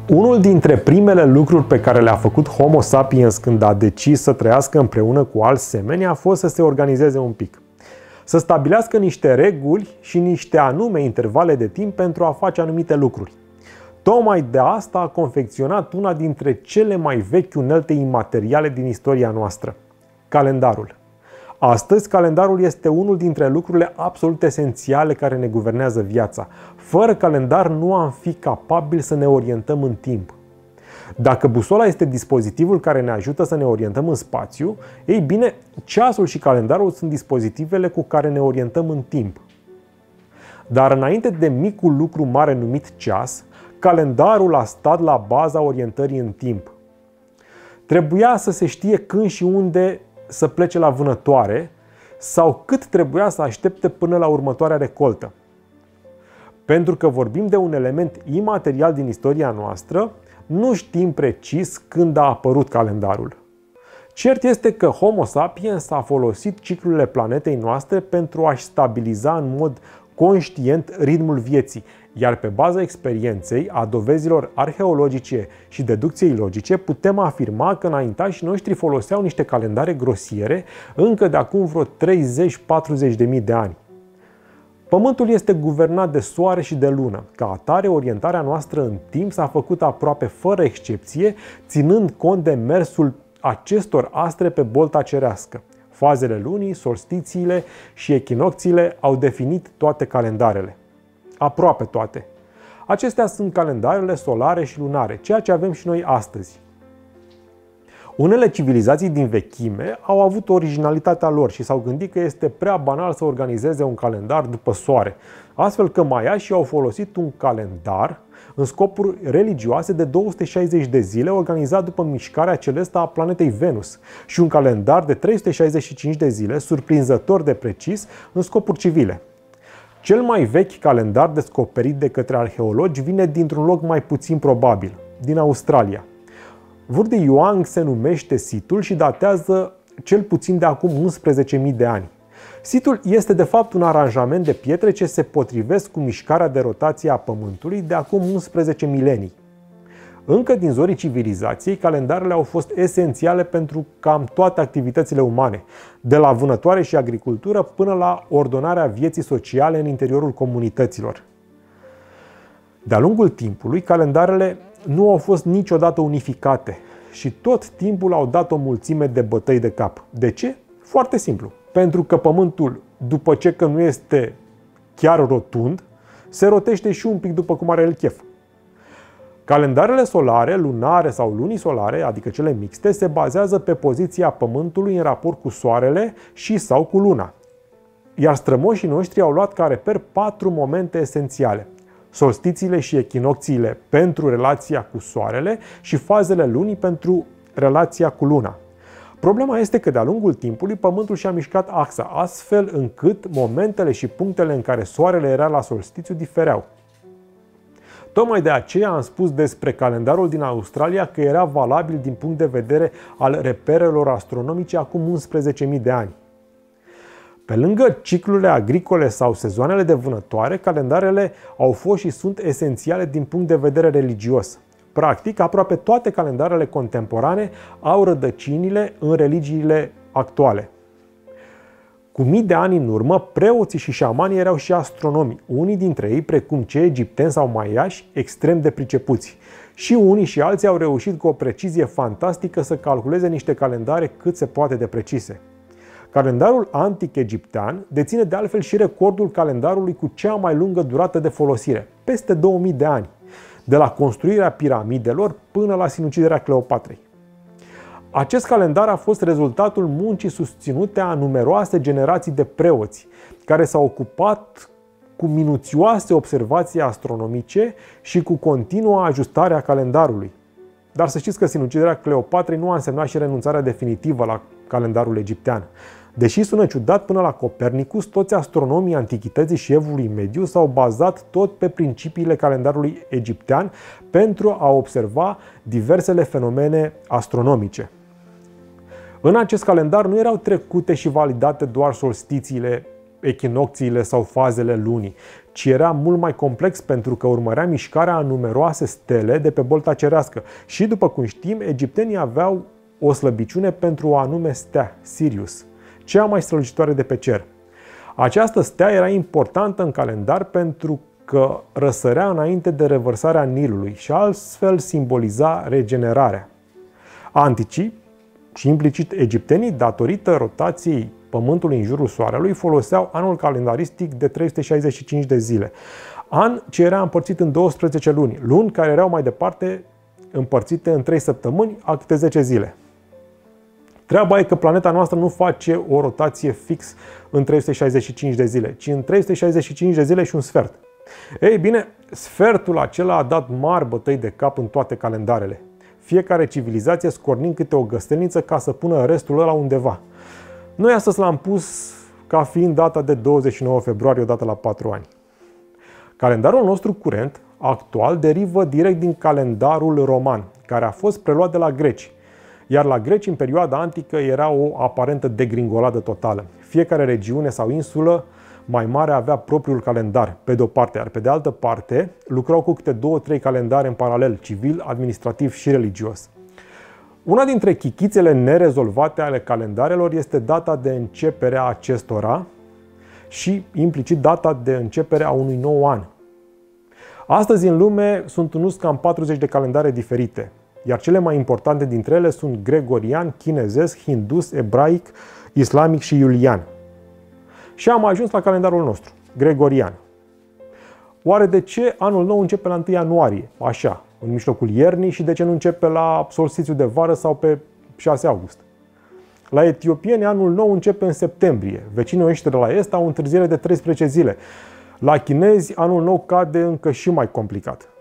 Unul dintre primele lucruri pe care le-a făcut Homo sapiens când a decis să trăiască împreună cu alți semeni a fost să se organizeze un pic. Să stabilească niște reguli și niște anume intervale de timp pentru a face anumite lucruri. Tocmai de asta a confecționat una dintre cele mai vechi unelte imateriale din istoria noastră, calendarul. Astăzi, calendarul este unul dintre lucrurile absolut esențiale care ne guvernează viața. Fără calendar nu am fi capabili să ne orientăm în timp. Dacă busola este dispozitivul care ne ajută să ne orientăm în spațiu, ei bine, ceasul și calendarul sunt dispozitivele cu care ne orientăm în timp. Dar înainte de micul lucru mare numit ceas, calendarul a stat la baza orientării în timp. Trebuia să se știe când și unde să plece la vânătoare sau cât trebuia să aștepte până la următoarea recoltă. Pentru că vorbim de un element imaterial din istoria noastră, nu știm precis când a apărut calendarul. Cert este că Homo sapiens a folosit ciclurile planetei noastre pentru a-și stabiliza în mod conștient ritmul vieții, iar pe baza experienței, a dovezilor arheologice și deducției logice, putem afirma că înaintașii noștri foloseau niște calendare grosiere încă de acum vreo 30-40 de mii de ani. Pământul este guvernat de soare și de lună. Ca atare, orientarea noastră în timp s-a făcut aproape fără excepție, ținând cont de mersul acestor astre pe bolta cerească. Fazele lunii, solstițiile și echinocțiile au definit toate calendarele. Aproape toate. Acestea sunt calendarele solare și lunare, ceea ce avem și noi astăzi. Unele civilizații din vechime au avut originalitatea lor și s-au gândit că este prea banal să organizeze un calendar după soare, astfel că maiașii au folosit un calendar în scopuri religioase de 260 de zile organizat după mișcarea celestă a planetei Venus și un calendar de 365 de zile, surprinzător de precis, în scopuri civile. Cel mai vechi calendar descoperit de către arheologi vine dintr-un loc mai puțin probabil, din Australia. Wurdi-Youang se numește situl și datează cel puțin de acum 11.000 de ani. Situl este de fapt un aranjament de pietre ce se potrivesc cu mișcarea de rotație a Pământului de acum 11 milenii. Încă din zorii civilizației, calendarele au fost esențiale pentru cam toate activitățile umane, de la vânătoare și agricultură până la ordonarea vieții sociale în interiorul comunităților. De-a lungul timpului, calendarele nu au fost niciodată unificate și tot timpul au dat o mulțime de bătăi de cap. De ce? Foarte simplu. Pentru că Pământul, după ce că nu este chiar rotund, se rotește și un pic după cum are el chef. Calendarele solare, lunare sau lunii solare, adică cele mixte, se bazează pe poziția Pământului în raport cu Soarele și sau cu Luna. Iar strămoșii noștri au luat ca reper 4 momente esențiale: solstițiile și echinocțiile pentru relația cu Soarele și fazele lunii pentru relația cu Luna. Problema este că de-a lungul timpului Pământul și-a mișcat axa, astfel încât momentele și punctele în care Soarele era la solstițiu difereau. Tocmai de aceea am spus despre calendarul din Australia că era valabil din punct de vedere al reperelor astronomice acum 11.000 de ani. Pe lângă ciclurile agricole sau sezoanele de vânătoare, calendarele au fost și sunt esențiale din punct de vedere religios. Practic, aproape toate calendarele contemporane au rădăcinile în religiile actuale. Cu mii de ani în urmă, preoții și șamanii erau și astronomi, unii dintre ei, precum cei egipteni sau maiași, extrem de pricepuți. Și unii și alții au reușit cu o precizie fantastică să calculeze niște calendare cât se poate de precise. Calendarul antic egiptean deține de altfel și recordul calendarului cu cea mai lungă durată de folosire, peste 2000 de ani, de la construirea piramidelor până la sinuciderea Cleopatrei. Acest calendar a fost rezultatul muncii susținute a numeroase generații de preoți, care s-au ocupat cu minuțioase observații astronomice și cu continuă ajustare a calendarului. Dar să știți că sinuciderea Cleopatrei nu a însemnat și renunțarea definitivă la calendarul egiptean. Deși sună ciudat, până la Copernicus, toți astronomii antichității și evului mediu s-au bazat tot pe principiile calendarului egiptean pentru a observa diversele fenomene astronomice. În acest calendar nu erau trecute și validate doar solstițiile echinocțiile sau fazele lunii, ci era mult mai complex pentru că urmărea mișcarea a numeroase stele de pe bolta cerească. Și după cum știm, egiptenii aveau o slăbiciune pentru o anume stea, Sirius, cea mai strălucitoare de pe cer. Această stea era importantă în calendar pentru că răsărea înainte de revărsarea Nilului și astfel simboliza regenerarea. Anticii și implicit egiptenii, datorită rotației Pământului în jurul Soarelui, foloseau anul calendaristic de 365 de zile. An ce era împărțit în 12 luni, luni care erau mai departe împărțite în 3 săptămâni, a câte 10 zile. Treaba e că planeta noastră nu face o rotație fix în 365 de zile, ci în 365 de zile și un sfert. Ei bine, sfertul acela a dat mari bătăi de cap în toate calendarele. Fiecare civilizație scornind câte o găstelniță ca să pună restul ăla undeva. Noi astăzi l-am pus ca fiind data de 29 februarie, odată la 4 ani. Calendarul nostru curent, actual, derivă direct din calendarul roman, care a fost preluat de la greci. Iar la greci, în perioada antică, era o aparentă degringoladă totală. Fiecare regiune sau insulă mai mare avea propriul calendar, pe de o parte, iar pe de altă parte lucrau cu câte 2-3 calendare în paralel, civil, administrativ și religios. Una dintre chichițele nerezolvate ale calendarelor este data de începere a acestora și implicit data de începere a unui nou an. Astăzi în lume sunt în us cam 40 de calendare diferite, iar cele mai importante dintre ele sunt gregorian, chinezesc, hindus, ebraic, islamic și iulian. Și am ajuns la calendarul nostru, gregorian. Oare de ce anul nou începe la 1 ianuarie, așa, în mijlocul iernii, și de ce nu începe la solstițiu de vară sau pe 6 august? La etiopieni anul nou începe în septembrie. Vecinii noștri de la est au o întârziere de 13 zile. La chinezi anul nou cade încă și mai complicat.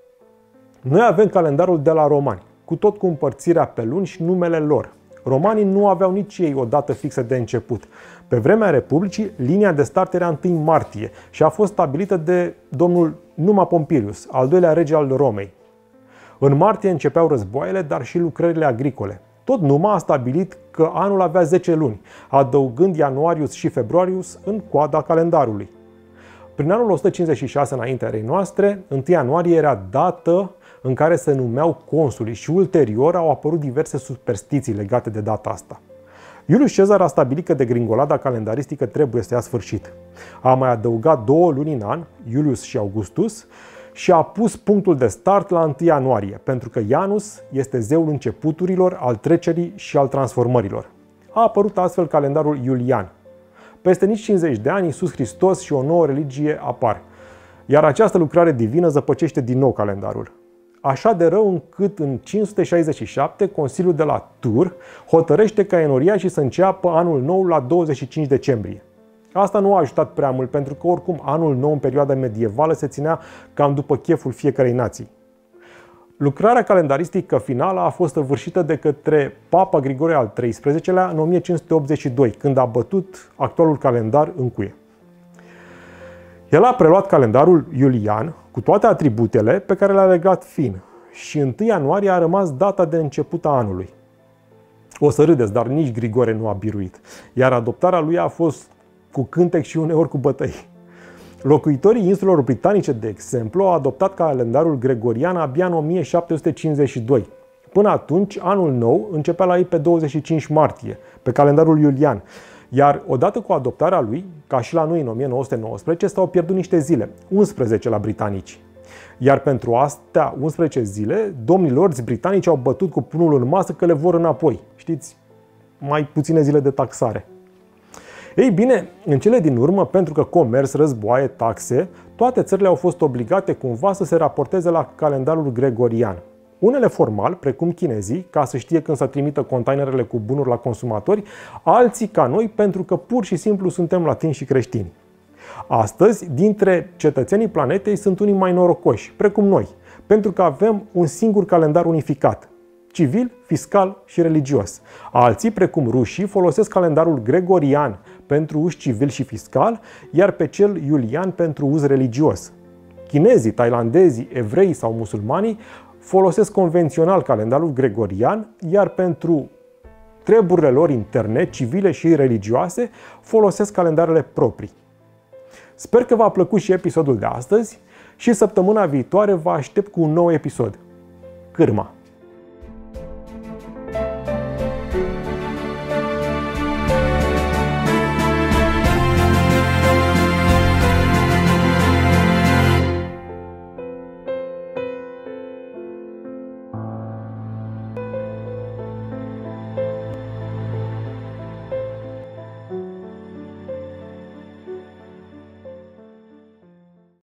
Noi avem calendarul de la romani, cu tot cu împărțirea pe luni și numele lor. Romanii nu aveau nici ei o dată fixă de început. Pe vremea Republicii, linia de start era 1 martie și a fost stabilită de domnul Numa Pompilius, al doilea rege al Romei. În martie începeau războaiele, dar și lucrările agricole. Tot Numa a stabilit că anul avea 10 luni, adăugând Ianuarius și Februarius în coada calendarului. Prin anul 156 înaintea erei noastre, 1 ianuarie era dată în care se numeau consulii și ulterior au apărut diverse superstiții legate de data asta. Iulius Cezar a stabilit că degringolada calendaristică trebuie să ia sfârșit. A mai adăugat 2 luni în an, Iulius și Augustus, și a pus punctul de start la 1 ianuarie, pentru că Janus este zeul începuturilor, al trecerii și al transformărilor. A apărut astfel calendarul iulian. Peste nici 50 de ani, Iisus Hristos și o nouă religie apar, iar această lucrare divină zăpăcește din nou calendarul. Așa de rău încât în 567 Consiliul de la Tours hotărăște ca enoriașii să înceapă anul nou la 25 decembrie. Asta nu a ajutat prea mult, pentru că oricum anul nou în perioada medievală se ținea cam după cheful fiecarei nații. Lucrarea calendaristică finală a fost săvârșită de către Papa Grigore al XIII-lea în 1582, când a bătut actualul calendar în cuie. El a preluat calendarul iulian cu toate atributele pe care le-a legat fin și 1 ianuarie a rămas data de început a anului. O să râdeți, dar nici Grigore nu a biruit, iar adoptarea lui a fost cu cântec și uneori cu bătăi. Locuitorii insulelor britanice, de exemplu, au adoptat calendarul gregorian abia în 1752. Până atunci, anul nou începea la ei pe 25 martie, pe calendarul iulian. Iar odată cu adoptarea lui, ca și la noi în 1919, s-au pierdut niște zile, 11 la britanici. Iar pentru astea 11 zile, domnii lorzi britanici au bătut cu pumnul în masă că le vor înapoi. Știți, mai puține zile de taxare. Ei bine, în cele din urmă, pentru că comerț, războaie, taxe, toate țările au fost obligate cumva să se raporteze la calendarul gregorian. Unele formal, precum chinezii, ca să știe când să trimită containerele cu bunuri la consumatori, alții ca noi, pentru că pur și simplu suntem latini și creștini. Astăzi, dintre cetățenii planetei sunt unii mai norocoși, precum noi, pentru că avem un singur calendar unificat, civil, fiscal și religios. Alții, precum rușii, folosesc calendarul gregorian pentru uz civil și fiscal, iar pe cel iulian pentru uz religios. Chinezii, tailandezii, evrei sau musulmanii folosesc convențional calendarul gregorian, iar pentru treburile lor interne, civile și religioase, folosesc calendarele proprii. Sper că v-a plăcut și episodul de astăzi și săptămâna viitoare vă aștept cu un nou episod. Cârma!